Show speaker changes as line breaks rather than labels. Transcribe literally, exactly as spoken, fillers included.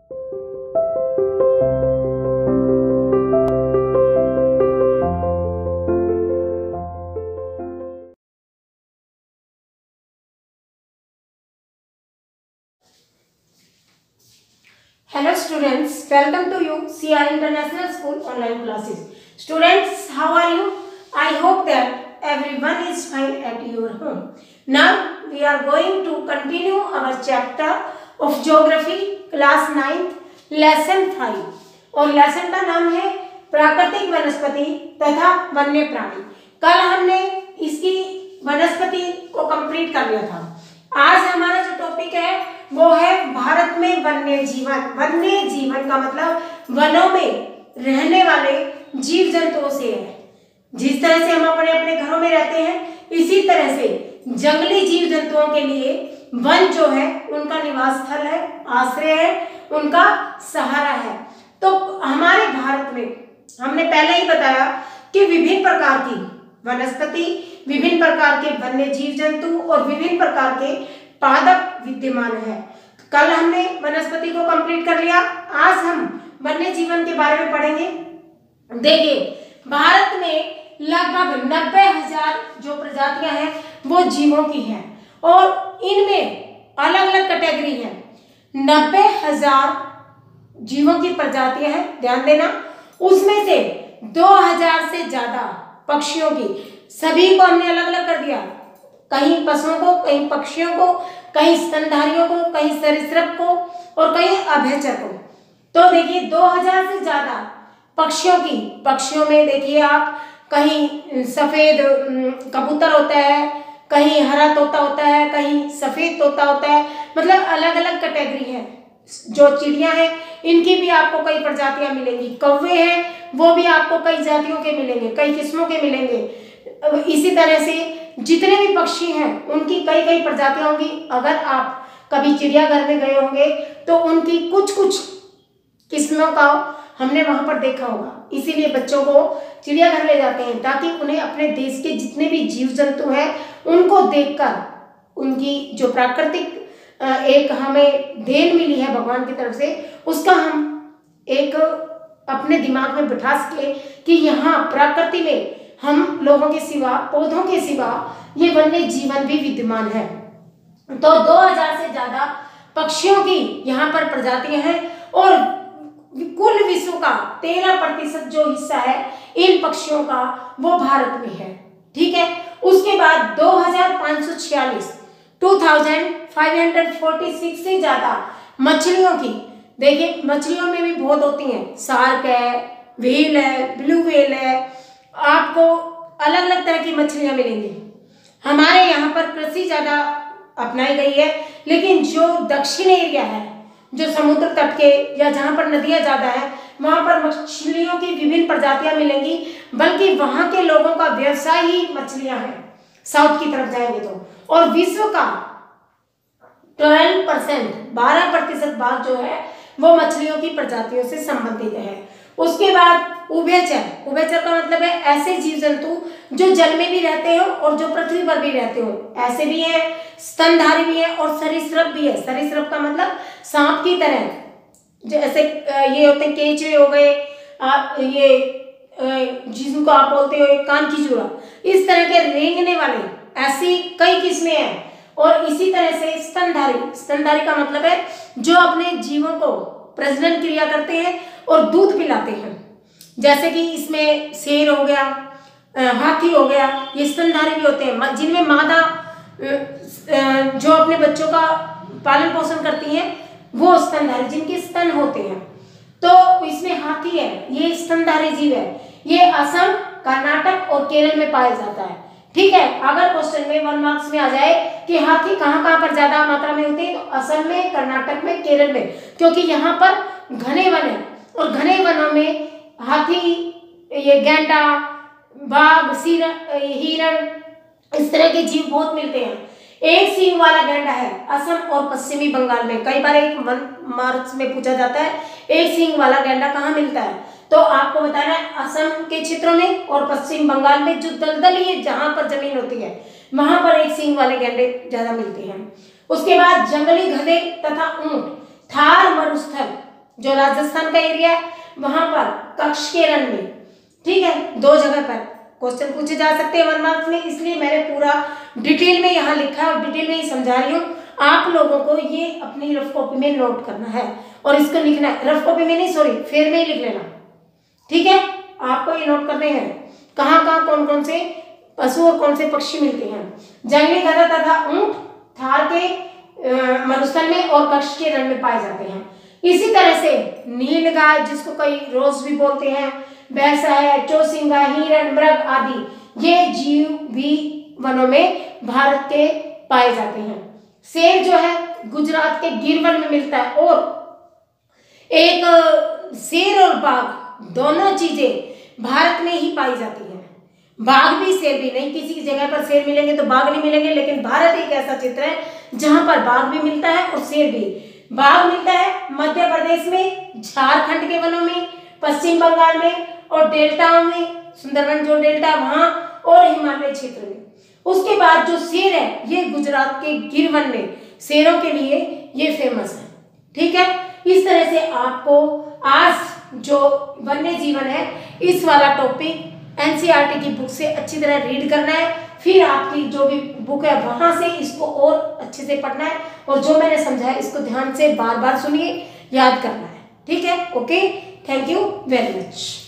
Hello students, welcome to you C R International School online classes. Students, how are you? I hope that everyone is fine at your home. Now we are going to continue our chapter of geography class ninth lesson five और lesson का नाम है प्राकृतिक वनस्पति तथा वन्य प्राणी। कल हमने इसकी वनस्पति को कंप्लीट कर लिया था। आज हमारा जो टॉपिक है वो है भारत में वन्य जीवन। वन्य जीवन का मतलब वनों में रहने वाले जीव जंतुओं से है। जिस तरह से हम अपने अपने घरों में रहते हैं, इसी तरह से जंगली जीव जंतुओं के लिए वन जो है उनका निवास स्थल है, आश्रय है, उनका सहारा है। तो हमारे भारत में हमने पहले ही बताया कि विभिन्न प्रकार की वनस्पति, विभिन्न प्रकार के वन्य जीव जंतु और विभिन्न प्रकार के पादप विद्यमान है। कल हमने वनस्पति को कंप्लीट कर लिया। आज हम वन्य जीवन के बारे में पढ़ेंगे। देखिए, भारत में लगभग नब्बे हजार जो प्रजातियां हैं वो जीवों की हैं और इनमें अलग अलग कैटेगरी है। नब्बे हजार जीवों की प्रजातियां हैं, ध्यान देना। उसमें से दो हजार से ज्यादा पक्षियों की, सभी को हमने अलग अलग कर दिया। कहीं पशुओं को, कहीं पक्षियों को, कहीं स्तनधारियों को, कहीं सरीसृप को और कहीं अभयचर को। तो देखिए, दो हजार से ज्यादा पक्षियों की, पक्षियों में देखिए आप, कहीं सफेद कबूतर होता है, कहीं हरा तोता होता है, कहीं सफेद तोता होता है, मतलब अलग अलग कैटेगरी है। जो चिड़िया हैं इनकी भी आपको कई प्रजातियां मिलेंगी। कौवे हैं वो भी आपको कई जातियों के मिलेंगे, कई किस्मों के मिलेंगे। इसी तरह से जितने भी पक्षी हैं उनकी कई कई प्रजातियां होंगी। अगर आप कभी चिड़ियाघर में गए होंगे तो उनकी कुछ कुछ किस्मों का हमने वहां पर देखा होगा। इसीलिए बच्चों को चिड़ियाघर ले जाते हैं ताकि उन्हें अपने देश के जितने भी जीव जंतु हैं उनको देखकर उनकी जो प्राकृतिक एक हमें देन मिली है भगवान की तरफ से, उसका हम एक अपने दिमाग में बिठा सके कि यहाँ प्रकृति में हम लोगों के सिवा, पौधों के सिवा ये वन्य जीवन भी विद्यमान है। तो दो हजार से ज्यादा पक्षियों की यहाँ पर प्रजातियां हैं और कुल विश्व का तेरह प्रतिशत जो हिस्सा है इन पक्षियों का वो भारत में है। ठीक है। उसके बाद दो हजार पाँच सौ छियालीस two thousand five hundred forty six से ज्यादा मछलियों की, देखिए मछलियों में भी बहुत होती हैं, शार्क है, व्हेल है, ब्लू व्हेल है, आपको अलग अलग तरह की मछलियां मिलेंगी। हमारे यहाँ पर कृषि ज्यादा अपनाई गई है, लेकिन जो दक्षिण एरिया है, जो समुद्र तट के या जहाँ पर नदियाँ ज्यादा है, वहाँ पर मछलियों की विभिन्न प्रजातियां मिलेंगी। बल्कि वहाँ के लोगों का व्यवसाय ही मछलियां हैं, साउथ की तरफ जाएंगे तो। और विश्व का ट्वेल्व परसेंट बारह प्रतिशत भाग जो है वो मछलियों की प्रजातियों से संबंधित है। उसके बाद उभयचर, उभयचर का मतलब है ऐसे जीव जंतु जो जल में भी रहते हो और जो पृथ्वी पर भी रहते हो, ऐसे भी हैं। स्तनधारी भी है और सरीसृप भी है। सरीसृप का मतलब सांप की तरह, जैसे ये होते हैं केंचुए हो गए, आप ये जिनको आप बोलते हो कान की चूड़ा, इस तरह के रेंगने वाले ऐसी कई किस्में हैं। और इसी तरह से स्तनधारी, स्तनधारी का मतलब है जो अपने जीवों को प्रजनन क्रिया करते हैं और दूध पिलाते हैं। जैसे कि इसमें शेर हो गया, हाथी हो गया, ये स्तनधारी भी होते हैं, जिनमें मादा जो अपने बच्चों का पालन पोषण करती हैं वो स्तनधारी, जिनके स्तन होते हैं। तो इसमें हाथी है, ये स्तनधारी जीव है। ये असम, कर्नाटक और केरल में पाया जाता है। ठीक है। अगर क्वेश्चन में वन मार्क्स में आ जाए कि हाथी कहाँ कहाँ पर ज्यादा मात्रा में होते हैं, तो असम में, कर्नाटक में, केरल में, क्योंकि यहाँ पर घने वन है और घने वनों में हाथी, ये गैंडा, बाघ, हिरण, इस तरह के जीव बहुत मिलते हैं। एक सींग वाला गैंडा है असम और पश्चिमी बंगाल में। कई बार एक वन मार्क्स में पूछा जाता है एक सींग वाला गैंडा कहाँ मिलता है, तो आपको बताना है असम के क्षेत्रों में और पश्चिम बंगाल में जो दलदली जहां पर जमीन होती है वहां पर एक सींग वाले गैंडे ज्यादा मिलते हैं। उसके बाद जंगली गधे तथा ऊंट, थार मरुस्थल जो राजस्थान का एरिया है वहां पर कक्ष के रन में, ठीक है, दो जगह पर क्वेश्चन पूछे जा सकते हैं वन मार्क्स में, इसलिए मैंने पूरा डिटेल में यहाँ लिखा है और डिटेल में ही समझा रही हूँ। आप लोगों को ये अपनी रफ कॉपी में नोट करना है और इसको लिखना है, रफ कॉपी में नहीं सॉरी फेर में ही लिख लेना, ठीक है। आपको ये नोट करने हैं कहाँ कहाँ कौन कौन से पशु और कौन से पक्षी मिलते हैं। जंगली गधा तथा ऊंट थार के मरुस्थल में और कक्ष के रण में पाए जाते हैं। इसी तरह से नील गाय, जिसको कई रोज भी बोलते हैं, भैंसा है, चौसिंगा, हिरण, मृग आदि ये जीव भी वनों में भारत के पाए जाते हैं। शेर जो है गुजरात के गिर वन में मिलता है और एक शेर और बाघ दोनों चीजें भारत में ही पाई जाती हैं। बाघ भी शेर भी नहीं, किसी जगह पर शेर मिलेंगे तो बाघ नहीं मिलेंगे, लेकिन भारत एक ऐसा क्षेत्र है जहां पर बाघ भी मिलता है और शेर भी। बाघ मिलता है मध्य प्रदेश में, झारखंड के वनों में, पश्चिम बंगाल में और डेल्टा में, सुंदरबन जो डेल्टा वहां और हिमालय क्षेत्र में। उसके बाद जो शेर है ये गुजरात के गिर वन में शेरों के लिए ये फेमस है, ठीक है। इस तरह से आपको आज जो वन्य जीवन है इस वाला टॉपिक एनसीईआरटी की बुक से अच्छी तरह रीड करना है, फिर आपकी जो भी बुक है वहां से इसको और अच्छे से पढ़ना है और जो मैंने समझाया इसको ध्यान से बार बार सुनिए, याद करना है, ठीक है। Okay, thank you very much.